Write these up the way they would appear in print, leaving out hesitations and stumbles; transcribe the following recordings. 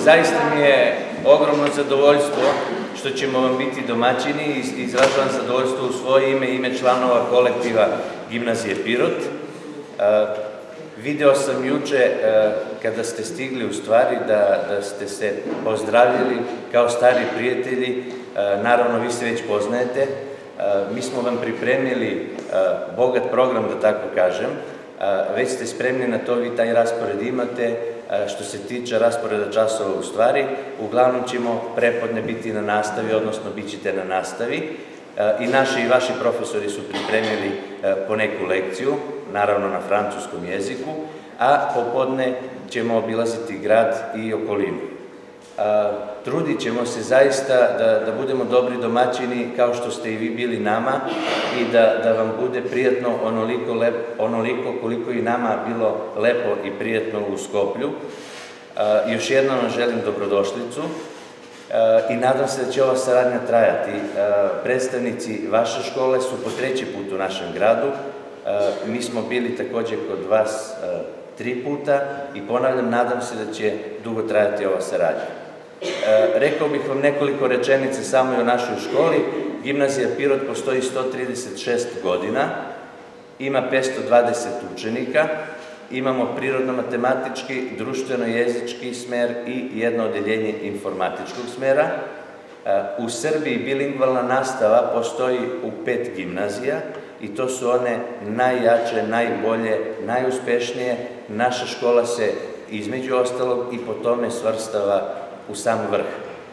Zaista mi je ogromno zadovoljstvo što ćemo vam biti domaćini i izražavam zadovoljstvo u svoje ime i ime članova kolektiva Gimnazije Pirot. Video sam juče kada ste stigli u stvari da ste se pozdravili kao stari prijatelji, naravno vi se već poznajete, mi smo vam pripremili bogat program, da tako kažem, već ste spremni na to, vi taj raspored imate. Što se tiče rasporeda časova u stvari, uglavnom ćemo prepodne biti na nastavi, odnosno bit ćete na nastavi. I naši i vaši profesori su pripremili po neku lekciju, naravno na francuskom jeziku, a popodne ćemo obilaziti grad i okolinu. Trudit ćemo se zaista da budemo dobri domaćini kao što ste i vi bili nama i da vam bude prijatno onoliko koliko i nama bilo lepo i prijatno u Skoplju. Još jednom vam želim dobrodošlicu i nadam se da će ova saradnja trajati. Predstavnici vaše škole su po 3. put u našem gradu. Mi smo bili također kod vas 3 puta i ponavljam, nadam se da će dugo trajati ova saradnja. Rekao bih vam nekoliko rečenica samo i o našoj školi. Gimnazija Pirot postoji 136 godina, ima 520 učenika, imamo prirodno-matematički, društveno-jezički smer i jedno odeljenje informatičkog smera. U Srbiji bilingvalna nastava postoji u 5 gimnazija i to su one najjače, najbolje, najuspešnije. Naša škola se između ostalog i po tome svrstava u sam vrh.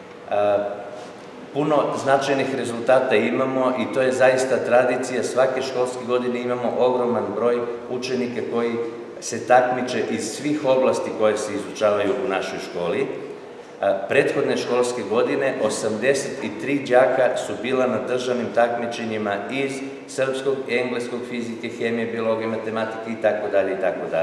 Puno značajnih rezultata imamo i to je zaista tradicija. Svake školske godine imamo ogroman broj učenika koji se takmiče iz svih oblasti koje se izučavaju u našoj školi. Prethodne školske godine 83 đaka su bila na državnim takmičenjima iz srpskog, engleskog, fizike, hemije, biologije, matematike itd.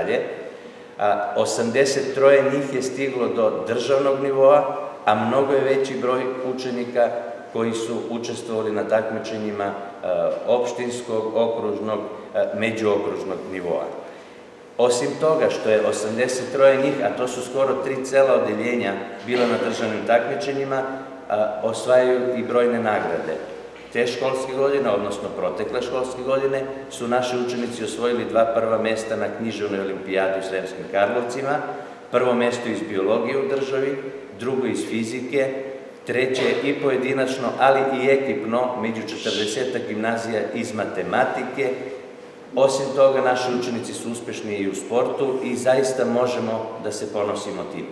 83 njih je stiglo do državnog nivoa, a mnogo je veći broj učenika koji su učestvovali na takmičenjima opštinskog, okružnog, međuokružnog nivoa. Osim toga što je 83 njih, a to su skoro 3 cela odeljenja bila na državnim takmičenjima, osvajaju i brojne nagrade. Te školske godine, odnosno protekle školske godine, su naši učenici osvojili 2 prva mesta na književnoj olimpijadi u Sremskim Karlovcima, prvo mesto iz biologije u državi, drugo iz fizike, treće i pojedinačno, ali i ekipno među 40 gimnazija iz matematike. Osim toga, naši učenici su uspešni i u sportu i zaista možemo da se ponosimo time.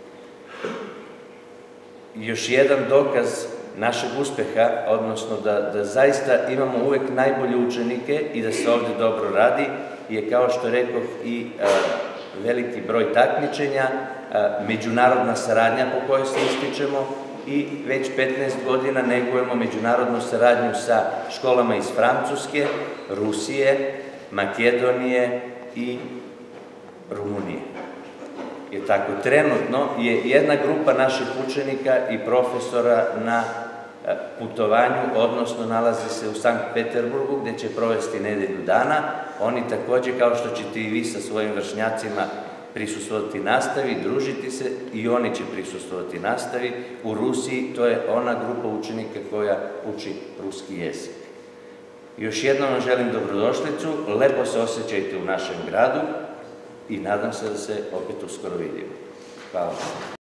Još jedan dokaz našeg uspeha, odnosno da zaista imamo uvek najbolje učenike i da se ovde dobro radi, je, kao što rekoh, i veliki broj takmičenja, međunarodna saradnja po kojoj se ističemo i već 15 godina negujemo međunarodnu saradnju sa školama iz Francuske, Rusije, Makedonije i Rumunije. Jer tako, trenutno je jedna grupa naših učenika i profesora na putovanju, odnosno nalazi se u Sankt Peterburgu, gde će provesti nedelju dana. Oni takođe, kao što ćete i vi sa svojim vršnjacima prisustvovati nastavi, družiti se, i oni će prisustvovati nastavi u Rusiji. To je ona grupa učenika koja uči ruski jezik. Još jednom vam želim dobrodošlicu, lepo se osjećajte u našem gradu i nadam se da se opet uskoro vidimo. Hvala.